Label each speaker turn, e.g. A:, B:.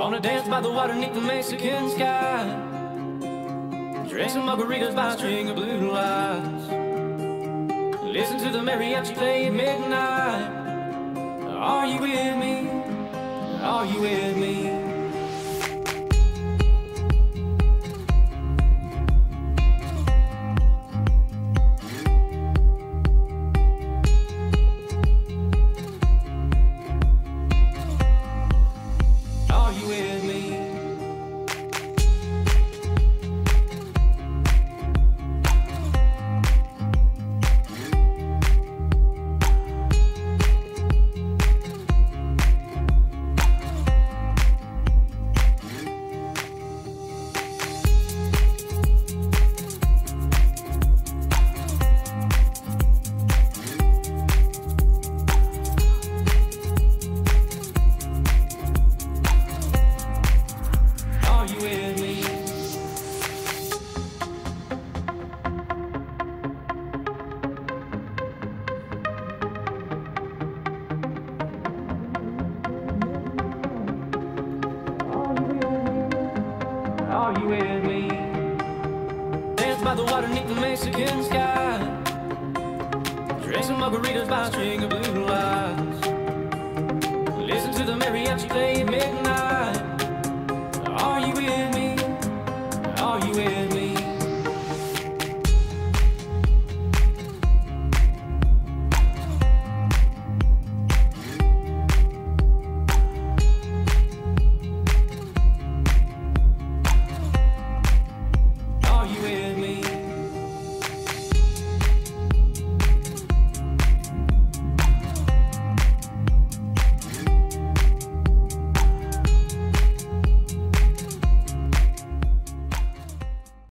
A: Wanna dance by the water beneath the Mexican sky, drink some margaritas by a string of blue lights, listen to the mariachi play at midnight. Are you with me? Are you with me? Are you with me? Dance by the water beneath the Mexican sky, drink some margaritas by a string of blue lights, listen to the mariachi play at midnight. Are you with me? Are you with me?